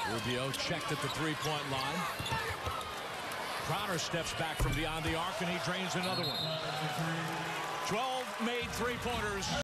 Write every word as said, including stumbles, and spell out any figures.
Rubio checked at the three-point line. Crowder steps back from beyond the arc, and he drains another one. twelve made three-pointers.